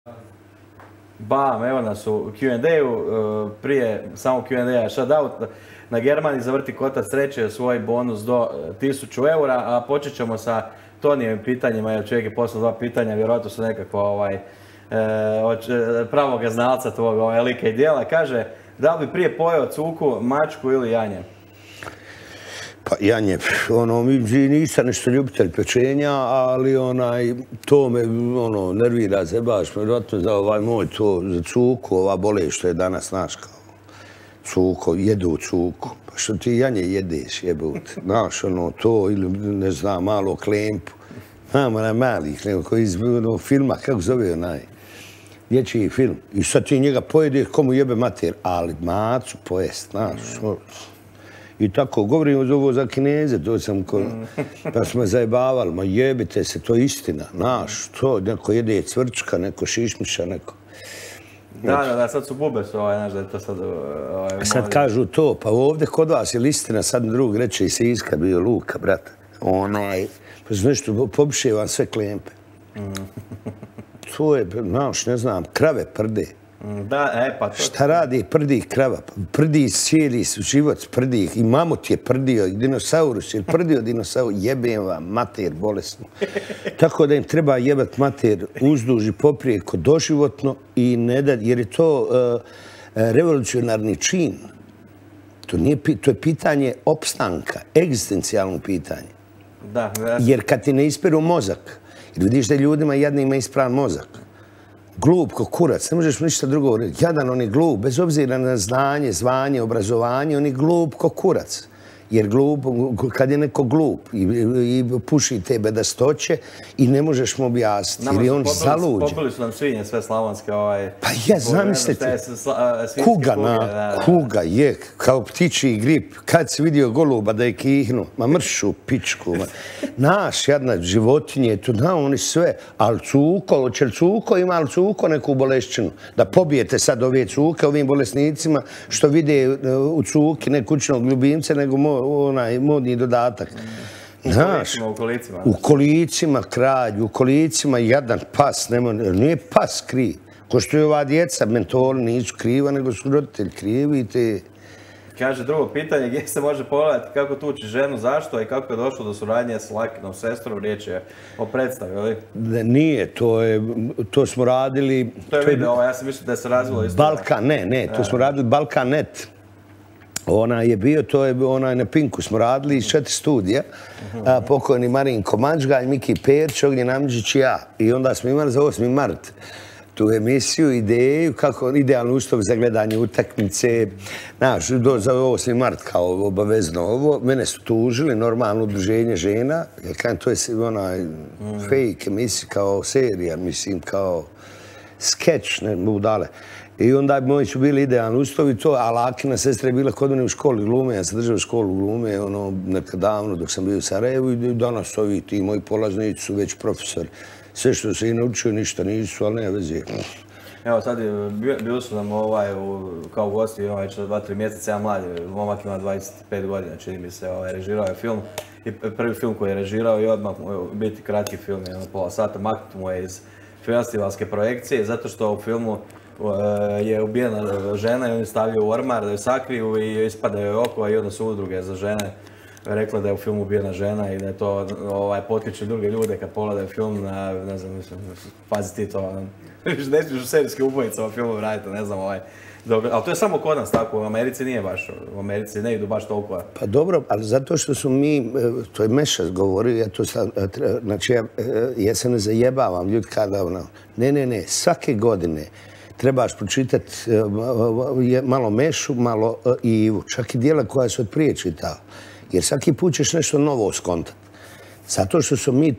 Bam, evo nas u Q&A-u, prije samo Q&A shoutout, na Germani zavrti kotac sreće svoj bonus do 1000 eura, a počet ćemo sa Tonijevim pitanjima, jer čovjek je poslao 2 pitanja, vjerojatno su nekakva pravoga znalca tvog lika i dijela. Kaže, da li bi prije pojeo cuku, mačku ili janje? Pa janje, nisam nešto ljubitelj pečenja, ali to me nervira se baš, vjerojatno za moj to, za cuku, ova bolest što je danas, znaš, kao cuko, jedu cuku. Pa što ti janje jedeš, jebut, znaš, to, ili ne znam, malo klempu. Znamo onaj mali klempu koji iz filma, kako zove onaj, dječji film. I sad ti njega pojedeš, komu jebe mater, ali macu pojest, znaš, i tako, govorim ovo za Kineze, to sam, pa smo zajebavali, ma jebite se, to je istina, znaš, to, neko jede cvrčka, neko šišmiša, neko. Da, sad su bube su, znaš, da je to sad... Sad kažu to, pa ovdje kod vas je istina, sad drug reče i Siska bio Luka, brate, pa nešto, pobiše vam sve klempe. To je, znaš, ne znam, krave prde. Da, pa to... Šta radi prdi krava? Prdi cijeli život, prdi. I mamut je prdio, i dinosaurus je prdio dinosaurus. Jebem vam, mater bolesno. Tako da im treba jebat mater uzduž i poprijeko doživotno i ne da, jer je to revolucionarni čin. To je pitanje opstanka, egzistencijalno pitanje. Da. Jer kad ti ne isperu mozak, jer vidiš da ljudima jednima ispravan mozak, glup ko kurac, ne možeš ništa drugo reći. Jadan on je glup, bez obzira na znanje, zvanje, obrazovanje, on je glup ko kurac. Jer kad je neko glup i puši te bedastoće i ne možeš mu objasniti, jer je on zaluđen. Popili su nam svinje sve slavonske. Pa ja, zamislite, kuga je, kao ptičji grip, kad si vidio goluba da je kihnu, ma mršu pičku. Naš, jedna životinje, to da oni sve, ali cuko, će li cuko, ima li cuko neku bolešćinu? Da pobijete sad ove cuke, ovim bolesnicima, što vide u cuki ne kućnog ljubimca, nego onaj modni dodatak. U kolicima. U kolicima kralj, u kolicima jadan pas, nije pas kriv. Ko što je ova djeca, mentori nisu kriva, nego su roditelji krivi. Kaže drugo pitanje, gdje se može pogledati kako tuči ženu, zašto i kako je došlo do suradnje s Lakinom sestrom, riječ je o predstavi, ali? Nije, to smo radili... To je video, ja sam mislio da se razvilo isto. Balkan, ne, to smo radili Balkan.net. Ona je bio, to je onaj na Pinku smo radili iz 4 studija, pokojni Marinko Mančgalj, Miki Perč, Ognjen Amđić i ja. I onda smo imali za 8. mart tu emisiju, ideju, kako idealni uslov za gledanje utakmice. Znaš, za 8. mart kao obavezno ovo. Mene su tužili, normalno udruženje žena, jer to je onaj fake emisija, kao serija, mislim, kao skeč, ne budale. I onda moji su bili idealni uslovi to, a Lakina sestra je bila kod mene u školi glume, ja sam držao školu glume, nekad davno dok sam bio u Sarajevu i danas ovi ti moji polaznici su već profesori. Sve što se i naučio, ništa nisu, ali ne veze. Evo sad bili su nam kao gosti već 2-3 mjeseca, ja mladi, momak ima 25 godina, čini mi se, režirao je film. I prvi film koji je režirao i odmah biti kratki film, pola sata, maknut mu je iz festivalske projekcije, zato što u filmu je ubijena žena i oni stavljaju u ormar da ju sakriju i ispadaju joj oko, i onda su udruge za žene rekla da je u filmu ubijena žena i da je to potiče druge ljude kad pogledaju film na, ne znam, pazi ti to, ne smiješ u serijske ubojice u filmu raditi, ne znam, ali to je samo kod nas tako, u Americi nije baš, u Americi ne idu baš toliko. Pa dobro, ali zato što su mi, to je Mešas govorio, ja to sad, znači ja se ne zajebavam, ljudi kada, ne, svake godine trebaš pročitati malo Mešu, malo Ivu, čak i dijela koja su od prije čitao. Jer svaki put ćeš nešto novo skontati. Zato što su mi,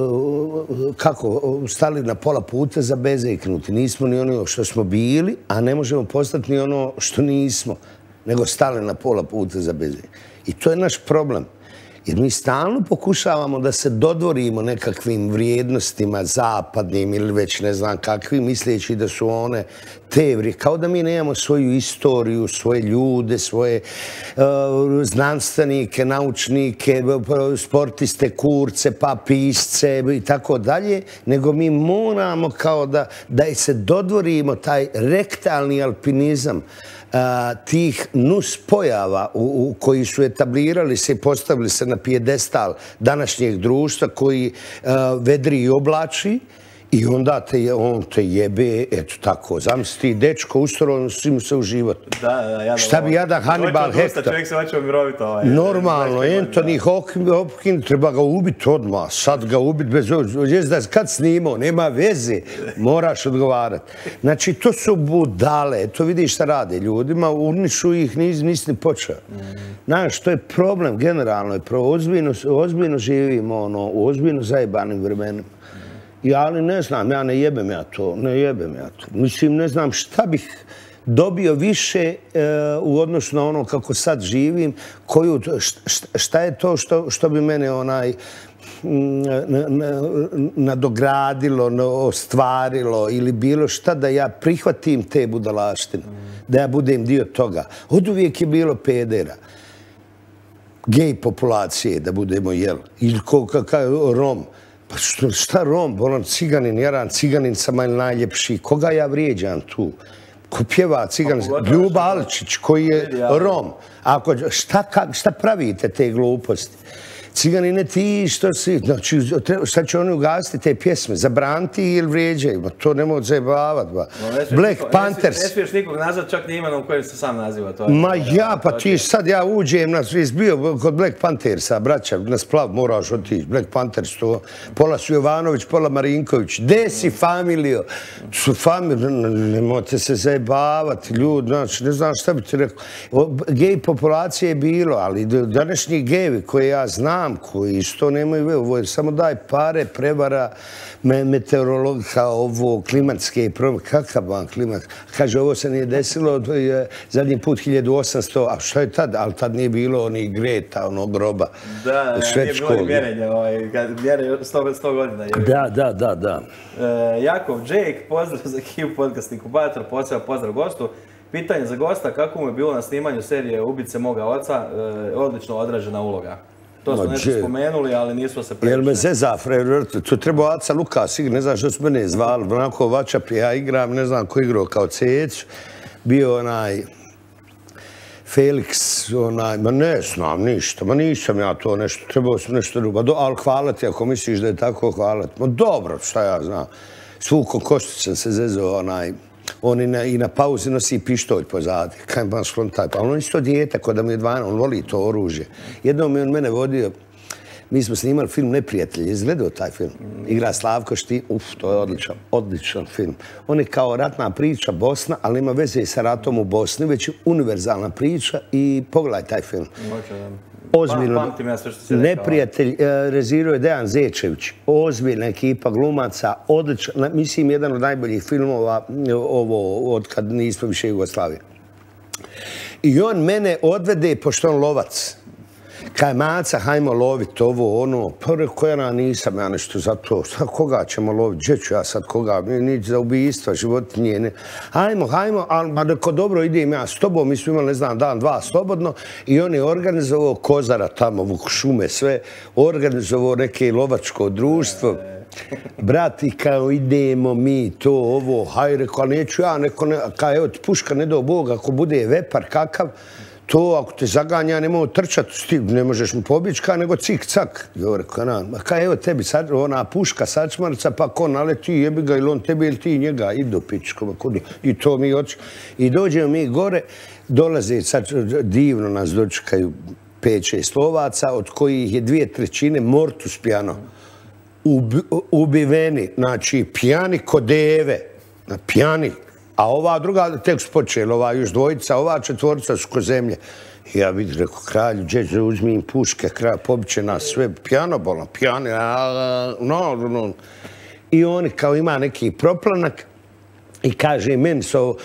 stali na pola puta za bezeknuti. Nismo ni ono što smo bili, a ne možemo postati ni ono što nismo, nego stali na pola puta za bezeknuti. I to je naš problem. Jer mi stalno pokušavamo da se dodvorimo nekakvim vrijednostima zapadnim ili već ne znam kakvim, misleći da su one kao da mi nemamo svoju istoriju, svoje ljude, svoje znanstvenike, naučnike, sportiste, kurce, pa pisce i tako dalje, nego mi moramo kao da se dodvorimo taj rektalni alpinizam tih nuspojava koji su etablirali se i postavili se na pijedestal današnjeg društva koji vedri i oblači. I onda on te jebe, eto tako, zamisli, dečko, ustoro si mu se u život. Šta bi jadan Hannibal Lecter? Čovjek se hoće umiroviti Normalno, Anthony Hopkins, treba ga ubiti odmah, sad ga ubiti bez kad snimao, nema veze, moraš odgovarati. Znači, to su budale, to vidiš šta rade ljudima, urnišu ih, nisi ni počeo. Znaš, to je problem, generalno je ozbiljno živimo u ozbiljno zajebanim vremenima. Ali ne znam, ja ne jebem ja to. Mislim, ne znam šta bih dobio više u odnosu na ono kako sad živim, šta je to što bi mene nadogradilo, ostvarilo ili bilo šta da ja prihvatim te budalaštine, da ja budem dio toga. Oduvijek je bilo pedera. Gej populacije, da budemo ili Rom. Pa šta Rom, bolan ciganin, jaran ciganin sam najljepši. Koga ja vrijeđam tu? Ko pjeva ciganin? Ljuba Alčić, koji je Rom. Šta pravite te gluposti? Ciganine ti što si, znači šta će oni ugasiti te pjesme, zabraniti ili vrijeđaju, to nemoj zajebavati. Black Panthers. Ne smiješ nikog nazvat, čak ni imenom kojim se sam naziva. Ma ja, pa ti sad ja uđem, bio kod Black Panthersa, braća, na splav moraš otići, Black Panthers, pola su Jovanović, pola Marinković, gde si familijo? Su familijo, nemojte se zajebavati, ljudi, znači, ne znam šta bi ti rekao. Gej populacije je bilo, ali današnji gejevi koje ja znam, koji isto nemaju veze, samo daj pare, prevara, meteorologija, ovo, klimatske probleme, kakav vam klimat? Kaže, ovo se nije desilo, zadnji put 1800, a što je tad? Ali tad nije bilo ni Greta, onog groba. Da, nije bilo ni mjerenja, mjere 100 godina. Da. Jakov Jake, pozdrav za Kiv podcast inkubator, pozdrav gostu. Pitanje za gosta, kako mu je bilo na snimanju serije Ubice moga oca, odlično odrađena uloga. To smo nešto spomenuli, ali nismo se previše. Jel me zeza, to treba Aca Lukas, ne znam što su mene zvali, onako Vačap, ja igram, ne znam ko igrao kao Ceć, bio Felix, ma ne znam ništa, ma nisam ja to nešto, trebao sam nešto drugo, ali hvala ti ako misliš da je tako, hvala ti. Ma dobro, šta ja znam, Svuko Koštićan se zezao, on i na pauzi nosi pištolj pozadi. Kaj baš sklon taj, pa on isto dijete, kod da mu je 12, on voli to oružje. Jednom je on mene vodio, mi smo snimali film Neprijatelj, je gledao taj film? Igra Slavko Šti, to je odličan film. On je kao ratna priča Bosna, ali nema veze sa ratom u Bosni, već je univerzalna priča i pogledaj taj film. Ozbiljno, Neprijatelj, režirao je Dejan Zečević, ozbiljna ekipa glumaca, odlična, mislim jedan od najboljih filmova ovo od kad nismo više Jugoslavije. I on mene odvede, pošto on lovac, kaj Maca, hajmo lovit ovo, ono, pa rekao ja nisam ja nešto za to, sad koga ćemo lovit, gdje ću ja sad koga, nić za ubijstva, životinje, hajmo, ali rekao dobro idem ja s tobom, mi smo imali, ne znam, dan, dva slobodno i on je organizovao Kozara tamo, šume, sve, organizovao neke lovačko društvo. Brati, kao idemo mi to, ovo, haj, rekao, ali neću ja, kao evo ti puška, ne do Boga, ako bude vepar kakav, to ako te zaganja, nemoj trčati, ne možeš mu pobići, nego cik-cak. Kaj evo tebi, ona puška sačmarca, pa ko naleti, jebi ga, ili on tebi, ili ti njega, idu pičko, i to mi oči. I dođemo mi gore, dolaze, sad divno nas dočekaju 5-6 Slovaca, od kojih je 2/3 mortus pjano. Ubiveni, znači pjani ko deve, pjani. A ova druga tek su počeli, ova još dvojica, ova 4 su ko zemlje. I ja vidim, rekao, kralju, džeđe, uzmi im puške, kralj, pobiće nas sve, pjano bolno, pjani, no. I oni kao ima neki proplanak i kaže, meni su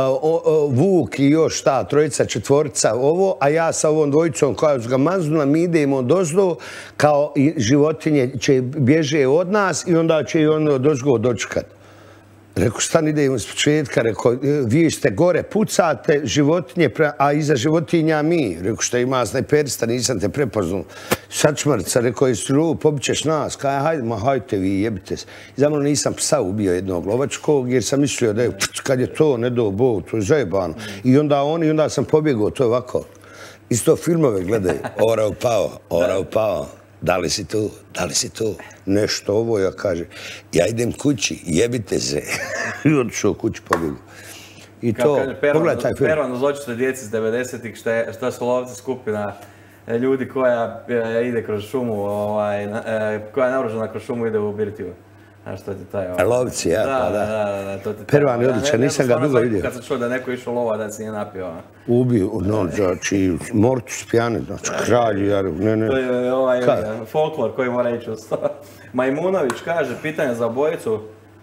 Vuk i još ta 3, 4 ovo, a ja sa ovom dvojicom koja su ga maznula, mi idemo dozdo, kao životinje će bježe od nas i onda će i ono dozgo dočekati. Rekao, stan idemo s početka, rekao, vi ste gore, pucate životinje, a iza životinja mi. Rekao, šta ima snajperista, nisam te prepoznao. Sačmrca, rekao, jesi rup, pobićeš nas. Kaj, hajde, ma hajte vi, jebite se. Za mnom nisam psa ubio jednog lovačkog, jer sam mislio da je, kad je to, ne do Bog, to je zajebano. I onda sam pobjegao, to je ovako. Isto filmove gledaju, ora upao. Da li si tu? Nešto ovo, ja kažem, ja idem kući, jebite se. I otišao kući, pobjegu. I to, pogledaj taj film. Pervan uz očite djeci iz 90-ih, šta su lovci skupina ljudi koja ide kroz šumu, koja je naoružana kroz šumu, ide u birtiju. Znaš, to ti taj... Lovci, ja, pa da. Da, to ti taj... Pervan je odličan, nisam ga dugo vidio. Kad sam čuo da neko išao lova, da si nije napio. Ubio, no, znači, mortus pjane, znači, kralj, ne. To je folklor koji mora ići uz to. Majmunović kaže, pitanje za obojicu,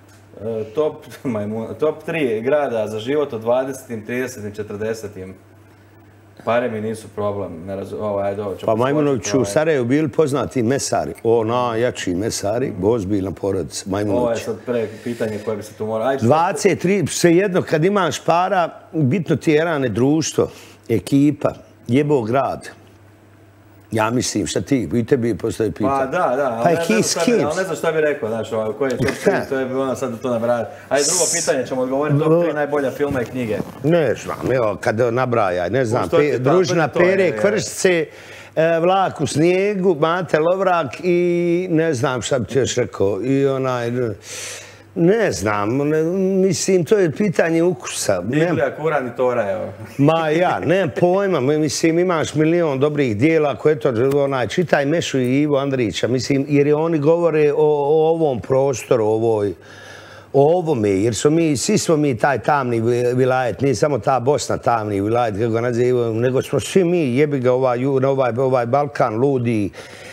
top 3 grada za život od 20., 30., 40. Pare mi nisu problem, ne razumijem, Pa Majmunović u Sarajevu bili poznati mesari, najjači mesari, ozbiljna porodica, Majmunović. Ovo je sad pre pitanje koje bi se tu moralo... 23, svejedno, kad imaš para, bitno ti je rane društvo, ekipa, jebo grad. Ja mislim, šta ti, i tebi postoji pitanje. Pa da, ali ne znam šta bi rekao, znaš, koji je top 3, to je bi ono sad to nabrajati. Ajde, drugo pitanje ćemo odgovoriti, top 3 najbolja filma i knjige. Ne znam, evo, kad nabrajaj, ne znam, Družina Pere, Kvršce, Vlak u snijegu, Mate Lovrak i ne znam šta bi ti još rekao, i onaj... Ne znam, mislim, to je pitanje ukusa. Biblija, Kuran i Tora, evo. Ma ja, nemam pojma, mislim, imaš milion dobrih dijela koje to, čitaj Mešu i Ivo Andrića, mislim, jer oni govore o ovom prostoru, o ovome, jer svi smo mi taj tamni vilajet, nije samo ta Bosna tamni vilajet, kako ga nazivaju, nego smo svi mi, jebi ga ovaj Balkan, ludi,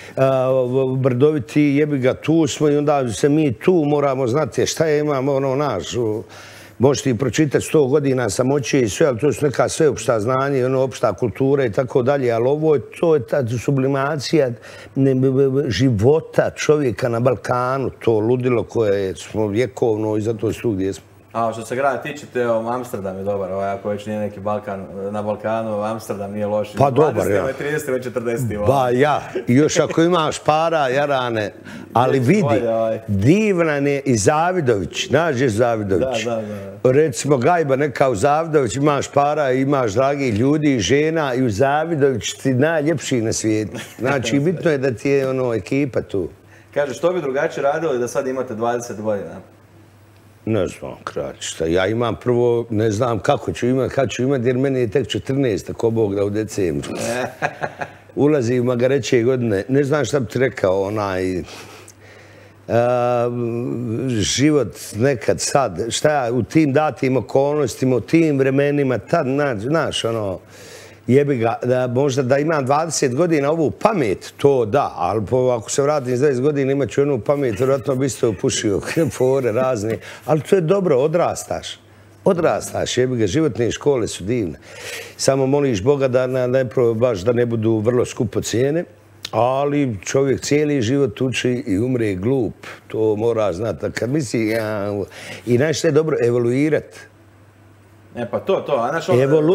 brdoviti, jebi ga, tu smo i onda se mi tu moramo znati šta je imamo, ono naš, možeš ti pročitati 100 godina samoće i sve, ali to su neka sveopšta znanja, opšta kultura i tako dalje, ali to je ta sublimacija života čovjeka na Balkanu, to ludilo koje smo vjekovno i zato su gdje smo. A što se grada tiče, Amsterdam je dobar, ako već nije neki Balkan, na Balkanu, Amsterdam nije loš. Pa dobar, ja. 30. 40. Ba ja, još ako imaš para, jarane, ali vidi, divan je i Zavidović, znaš je Zavidović. Da. Recimo Gajba neka u Zavidović, imaš para, imaš dragih ljudi i žena i u Zavidović ti najljepši na svijetu. Znači, bitno je da ti je ekipa tu. Kaže, što bi drugačije radili da sad imate 20 godina? Ne znam, kraćišta. Ja imam prvo, ne znam kako ću imati, kad ću imati, jer meni je tek 14, ako Bog da u decembru. Ulazi u magareće godine. Ne znam šta bi ti rekao, život nekad sad, šta u tim datim okolnostima, u tim vremenima, tad, znaš, jebi ga, možda da imam 20 godina ovu pamet, to da, ali ako se vratim s 20 godina imat ću onu pamet, vjerojatno bi isto pušio fore razne, ali to je dobro, odrastaš, jebi ga, životne škole su divne. Samo moliš Boga da baš da ne budu vrlo skupo cijene, ali čovjek cijeli život uči i umre glup, to mora znati. Kad misli, i nešto je dobro evoluirati. Pa to, a naš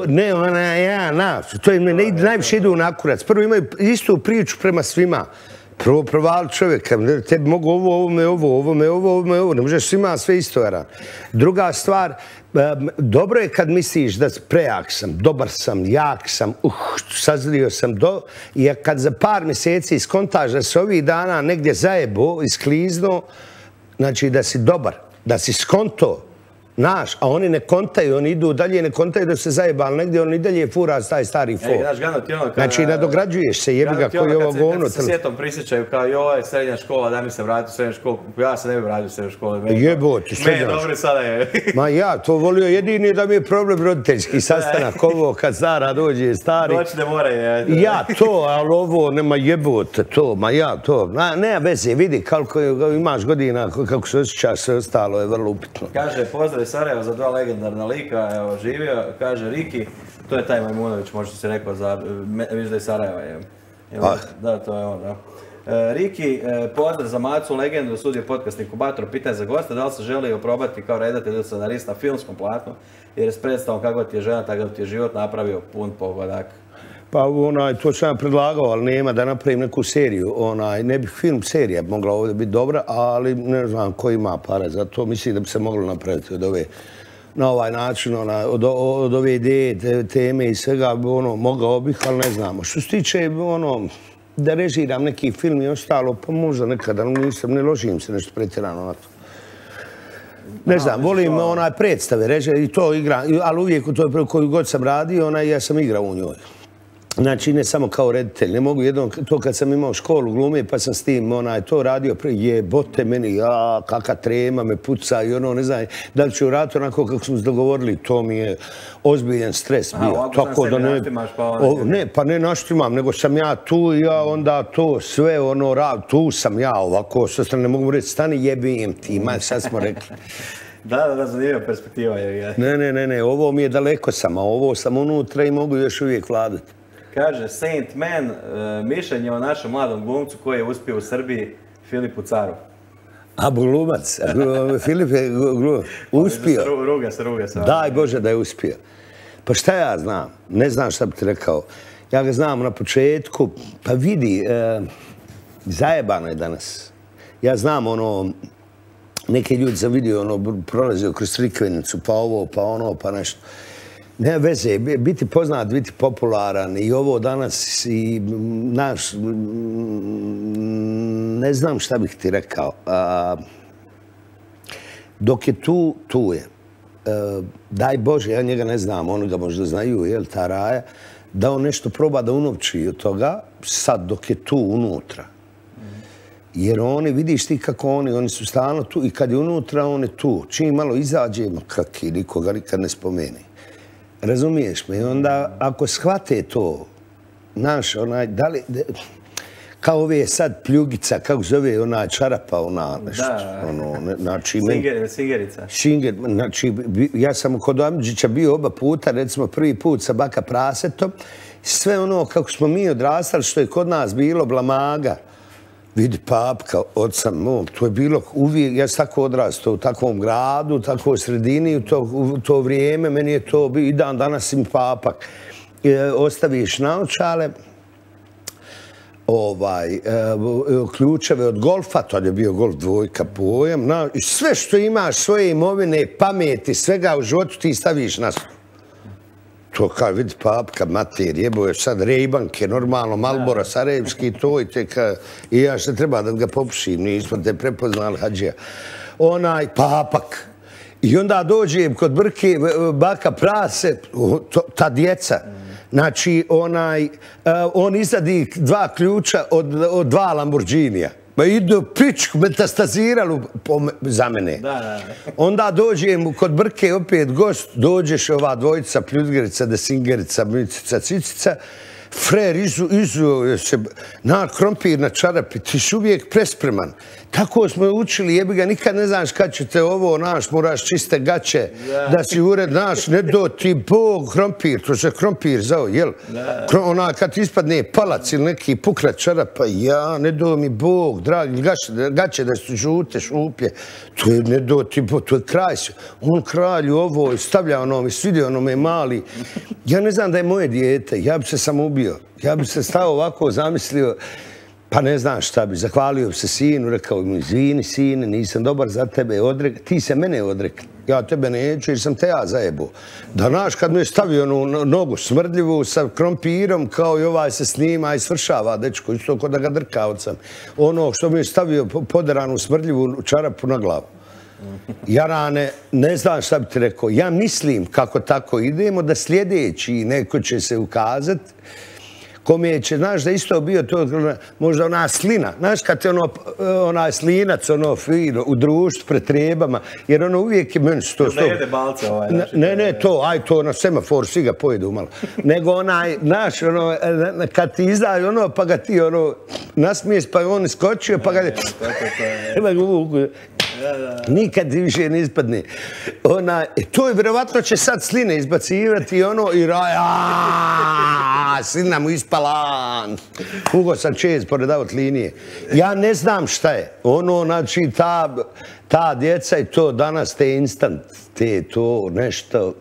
to im najviše idu na kurac. Prvo imaju istu priču prema svima. Prvo provali čovjeka, tebi mogu ovo, ne možeš svima sve isto. Druga stvar, dobro je kad misliš da prejak sam, dobar sam, jak sam, sazrio sam i kad za par mjeseci iskontaš da se ovih dana negdje zajebo, isklizno, znači da si dobar, da si skonto, Naš, a oni ne kontaju, oni idu dalje, ne kontaju da se zajeba, ali negdje on i dalje fura taj stari for. Znači, nadograđuješ se, jebi ga koji je ovo govno. Kad se sjetom prisjećaju kao joj, srednja škola, da mi se vrati u srednju školu, ja se ne bi vratio u srednju školu. Jeboti, srednja škola. Meni dobro sada je. Ma ja, to volio jedini da mi je problem roditeljski sastanak, ovo kad stara dođe stari. Doći ne mora je. Ja to, ali ovo nema jebote, to, ma ja to. Nema veze, vidi koliko imaš godina, kako se osjećaš, sve ostalo je vrlo upitno. Kaže, pozdrav Sarajevo za dva legendarna lika, evo, živio, kaže Riki, to je taj Majmunović, možda si rekao, viš da je Sarajeva, je. Da, to je on, da. Riki, pozdrav za Macu, legendu, studio podcast Inkubator, pitanje za gosta, da li se želi oprobati kao redatelj ili scenarist na filmskom platnu, jer s predstavom kako ti je žena, tako ti je život napravio pun pogodak. Pa to sam ja predlagao, ali nema da napravim neku seriju. Ne bi film serija mogla ovdje biti dobra, ali ne znam ko ima para za to. Mislim da bi se moglo napraviti na ovaj način, od ove ideje, teme i svega, mogao bih, ali ne znamo. Što se tiče, da režiram neki film i ostalo, pa možda nekada ne ložim se nešto pretjerano na to. Ne znam, volim predstave, režije i to igram, ali uvijek koju god sam radio, ja sam igrao u njoj. Znači, ne samo kao reditelj, ne mogu jednom, to kad sam imao školu glume, pa sam s tim to radio, jebote meni, kakva trema me puca i ne znam, da li ću raditi onako kako smo se dogovorili, to mi je ozbiljan stres bio. Ovako sam sebi naštimaš pa ne, pa ne naštimam, nego sam ja tu i ja onda to sve tu sam ja ovako, što ne mogu reći, stani jebim ti, šta smo rekli. Da, zanimljiva perspektiva je. Ne, ovo mi je daleko sam, a ovo sam unutra i mogu još uvijek vladati. Kaže, Saint Man, mišljenje o našem mladom glumcu koji je uspio u Srbiji, Filipu Caru. A glumac, Filip je uspio. Ruga se. Daj Bože da je uspio. Pa šta ja znam? Ne znam šta bi ti rekao. Ja ga znam na početku, pa vidi, zajebano je danas. Ja znam neke ljudi sam vidio, prolazio kroz Crikvenicu, pa ovo, pa ono, pa nešto. Nema veze, biti poznat, biti popularan i ovo danas i naš, ne znam šta bih ti rekao. Dok je tu je. Daj Bože, ja njega ne znam, oni ga možda znaju, jel, ta Raja, da on nešto proba da unovči od toga, sad dok je tu unutra. Jer oni, vidiš ti kako oni su stalno tu i kad je unutra, on je tu. Čim malo izađe, kaki, nikoga nikad ne spomeni. Razumiješ me? I onda, ako shvate to, znaš, da li, kao ove sad pljugica, kako zove čarapa, nešto, znači... Singerica. Znači, ja sam kod Amidžića bio oba puta, recimo prvi put sa Baka Prasetom, sve kako smo mi odrastali, što je kod nas bilo blamaga, vidi papka, odsam, to je bilo uvijek, ja sam tako odrastao u takvom gradu, u takvoj sredini, u to vrijeme, meni je to bio i dan danas im papak. Ostaviš naočale, ključeve od golfa, to je bio golf dvojka pojam, sve što imaš, svoje imovine, pameti, svega u životu ti staviš na stol. To kao vidi papka, mater, jebo je sad Rejbanke, normalno, Malbora, Sarajevski, to i ja što treba da ga popušim, nismo te prepoznali, hađija. Papak. I onda dođem kod Brke, Baka Prase, ta djeca. Znači, on izadi 2 ključa od 2 Lamborghinija. Ma idu pičku, metastazirali za mene. Onda dođem kod Brke, opet gost, dođeš ova dvojica, Pljudgerica, Desingerica, Micica, Cicica, frer izuo se na krompir, na čarapi, ti si uvijek prespreman. Tako smo učili, jebi ga, nikad ne znaš kad će te ovo, moraš čiste gaće, da si ured, ne do ti Bog krompir, to se krompir zao, jel? Kad ti ispadne palac ili neki pukrat čarapa, ne do mi Bog, dragi, gaće da su žute, šuplje, to je ne do ti Bog, to je kraj. On kralju ovo stavlja mi svidio me mali. Ja ne znam da je moje dijete, ja bi se samo ubio, ja bi se stao ovako zamislio. Pa ne znam šta bi, zahvalio se sinu, rekao mi, izvini sine, nisam dobar za tebe, ti se mene odrekli, ja tebe neću jer sam te ja zajebao. Da naš kad mi je stavio nogu smrdljivu sa krompirom, kao i ovaj se snima i svršava, dečko, isto kod da ga drkao sam. Ono što mi je stavio poderanu smrdljivu čarapu na glavu. Jarane, ne znam šta bi ti rekao, ja mislim kako tako idemo, da sljedeći neko će se ukazati, kome će, znaš da isto bio to, možda ona slina, znaš kad je onaj slinac, fino, u društvu, pred trebama, jer uvijek je meni to... Ne jede balce ovaj, znači... Ne, to na semaforu, svi ga pojedu malo. Nego znaš, kad ti izdaju pa ga ti nasmiješ, pa on iskočio, pa ga... Nikad ti više ne ispadne. To je, vjerovatno će sad sline izbacivati i slina mu ispalan. Ugo sam čez pored aut linije. Ja ne znam šta je. Ono, znači, ta djeca i to danas, te instant, te to nešto.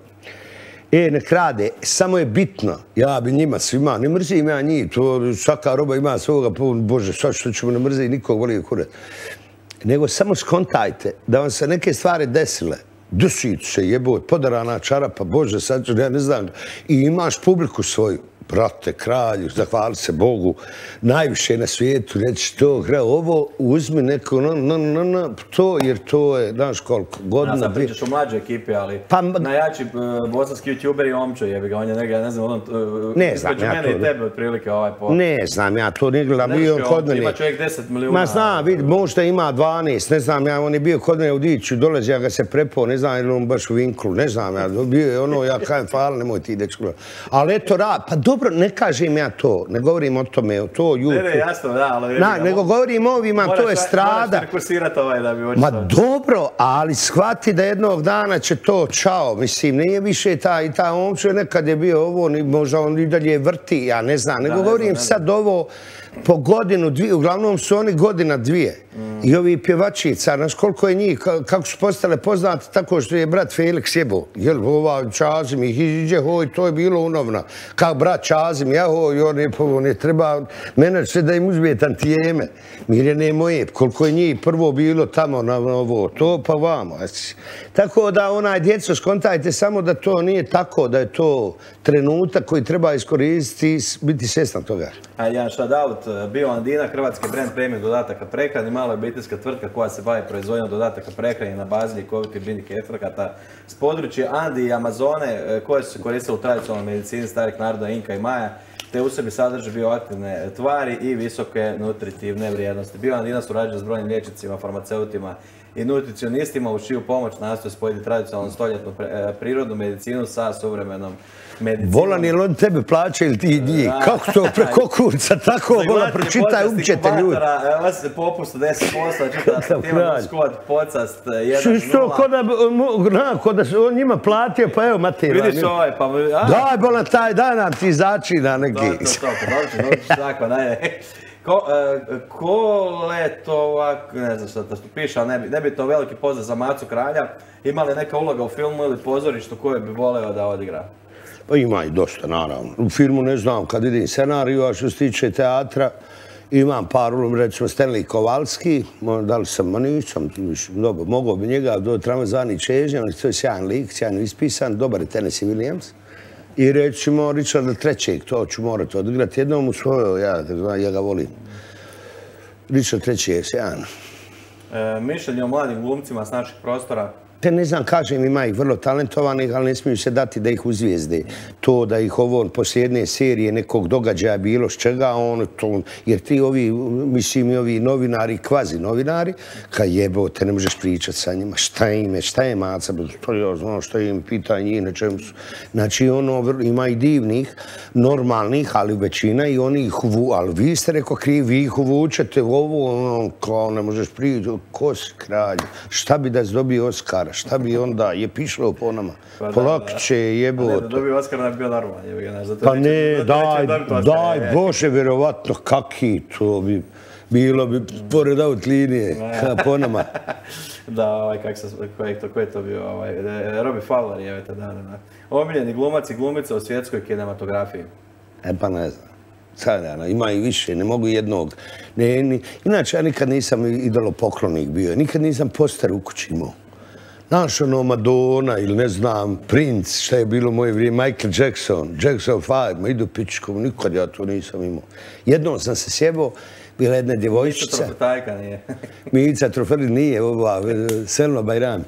Nek rade, samo je bitno, ja bi njima svima, ne mrzim ja njih, to svaka roba ima svoga, bože, sad što ćemo ne mrziti, nikog voli kurat. Nego samo skontajte da vam se neke stvari desile, desiti se jebot, podarana čarapa, bože, sad ja ne znam, i imaš publiku svoju, brate, kralju, zahvali se Bogu, najviše na svijetu, reći to, ovo, uzmi neko, to, jer to je, znaš koliko, godina... Ja sad pričaš o mlađoj ekipi, ali najjači bosanski youtuber je Omčo, jebi ga, on je neka, ne znam, između mene i tebe otprilike ovaj po... Ne znam, ja to ne gledam, bio kod mene... Ima čovjek 10 milijuna... Ma znam, vidi, možda ima 12, ne znam, ja, on je bio kod mene u Diću, dolazi, ja ga se prepao, ne znam, ili on baš u Vinklu, ne znam, ja, bio je ono, ja kajem, hvala, nemoj ti dečko. Ali eto, pa dobro, ne kažem ja to, ne govorim o tome, to YouTube. Ne, jasno, da, ali... Nego govorim ovima, to je strada. Moraš rekursirati ovaj da bi očito... Ma dobro, ali shvati da jednog dana će to, čao, mislim, nije više ta Omčo, nekad je bio ovo, možda on i dalje vrti, ja ne znam, nego govorim sad ovo po godinu, dvije, uglavnom su oni godina dvije. I ovi pjevačica, znaš koliko je njih, kako su postale poznate, tako što je brat Felix jebo. Jel, ova Čazim ih iđe, hoj, to je bilo unovna. Kao brat Čazim, ja hoj, on je treba mene sve da im uzme tantijeme. Mirjane moje, koliko je njih prvo bilo tamo na ovo, to pa vamo. Tako da onaj djeco, skontajte samo da to nije tako, da je to trenutak koji treba iskoristiti i biti svjestan toga. A jedan shoutout, Bio Andina, hrvatski brand premium dodataka prehrani, mala obiteljska tvrtka koja se bavi proizvodnjom dodataka prehrani na bazi ljekovitih biljnih efekata s područja Andi i Amazone koje su se koristile u tradicionalnoj medicini starih naroda Inka i Maja, te u sebi sadrže bioaktivne tvari i visoke nutritivne vrijednosti. Bio Andina surađuje s brojnim liječnicima, farmaceutima i nutricionistima u čiju pomoć nastoje spojiti tradicionalnu stoljetnu prirodnu medicinu sa suvremenom medicinom. Volan, je li on tebe plaća ili ti njih? Kako to preko kurca? Tako, vola, pročitaj, učete ljudi. Evo se popust 10%, čitati, ti imamo skod pocast 1.0. Što, ko da se on njima platio, pa evo, Matej. Vidiš ovaj, pa... Daj, bola, taj dan nam ti začina neki. Dobro, tako, daj. Koletova, ne znam što piše, ali ne bi to veliki pozdrav za Macu Kralja. Ima li neka uloga u filmu ili pozorištu koju bi voleo da odigra? Pa ima i dosta, naravno. U filmu ne znam, kad vidim scenariju, a što se tiče teatra, imam par uloga, recimo Stanley Kowalski, da li sam, nisam, dobro, mogao bi njega do Tramazani Čežnja, to je sjajan lik, sjajno ispisan, dobar je Tennessee Williams. I recimo Richarda III, to ću morati odigrati jednom u svojoj, ja ga volim. Richard III je sjajan. Mišljenje o mladim glumcima s naših prostora? Te ne znam, kažem, ima ih vrlo talentovanih, ali ne smiju se dati da ih uzvijezde. To da ih ovo poslije jedne serije nekog događaja bilo s čega, jer ti ovi, mislim i ovi novinari, kvazi novinari, kad jebote, ne možeš pričati sa njima, šta je Maca, to ja znam šta im pita njih, na čemu su. Znači, ima i divnih, normalnih, ali većina i oni ih ali vi ste rekao krivi, vi ih uvučete u ovo, kao ne možeš pričati, ko si kralj, šta bi da si dobio Oskara? Šta bi onda je pišlo po nama? Polakće, jebote. Da dobio Oskar ne bi bio normalan. Pa ne, daj, Bože, vjerovatno, kaki to bi bilo bi pored aut linije, po nama. Da, ko je to bio? Robbie Fowler je tada. Omiljeni glumac i glumica u svjetskoj kinematografiji. Pa ne znam. Sad, ima i više, ne mogu jednog. Inače, ja nikad nisam idolopoklonik bio, nikad nisam poster u kući imao. Znaš, Madonna ili ne znam, Prince, šta je bilo moje vrijeme, Michael Jackson, Jackson 5, ma idu pičkom, nikad ja to nisam imao. Jednom sam se sjebao, bila jedna djevojčica. Mica Trofetajka nije. Mica Trofetajka nije, Selma Bajrami.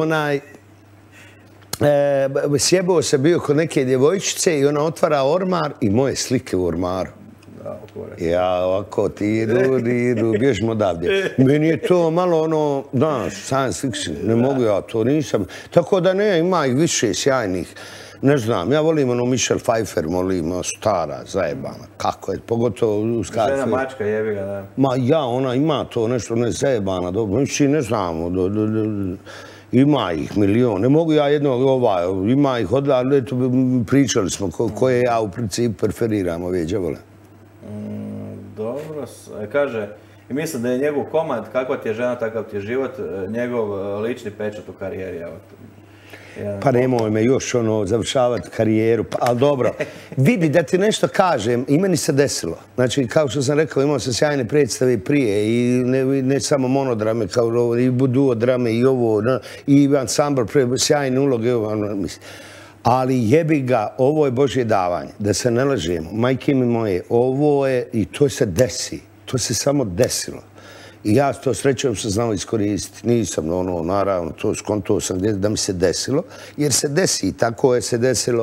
Sjebao se bio kod neke djevojčice i ona otvara ormar i moje slike u ormaru. Ja, ovako, ti idu, bježimo odavdje. Meni je to malo science fiction, ne mogu ja, to nisam. Tako da ne, ima i više sjajnih. Ne znam, ja volim Michelle Pfeiffer, volim stara, zajebana. Kako je, pogotovo u Scarface. Žena mačka, jebi ga, da. Ma ja, ona ima to nešto zajebana, dobro, ne znam, Ima ih milion. Ne mogu ja jednog ima ih ali pričali smo koje ja u principu preferiram ove đavole. Dobro, kaže, i mislim da je njegov komad, kakva ti je žena, takav ti je život, njegov lični pečat u karijeri. Pa nemoj me još završavati karijeru, ali dobro. Vidi, da ti nešto kažem, i meni se desilo. Znači, kao što sam rekao, imao sam sjajne predstave prije i ne samo monodrame, kao i duodrame i ovo, i ansambl, sjajne uloge, ali jebi ga, ovo je Božje davanje, da se ne lažemo. Majke mi moje, ovo je, i to se desi, to se samo desilo. I ja to srećom sam znao iskoristiti. Nisam, naravno, to skonto sam da mi se desilo, jer se desi, tako je se desilo.